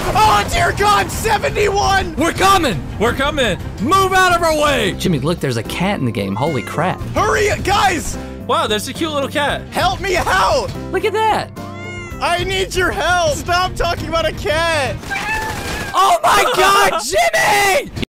Oh, dear God, 71! We're coming! We're coming! Move out of our way! Jimmy, look, there's a cat in the game. Holy crap. Hurry, guys! Wow, there's a cute little cat. Help me out! Look at that. I need your help! Stop talking about a cat! Oh my God, Jimmy!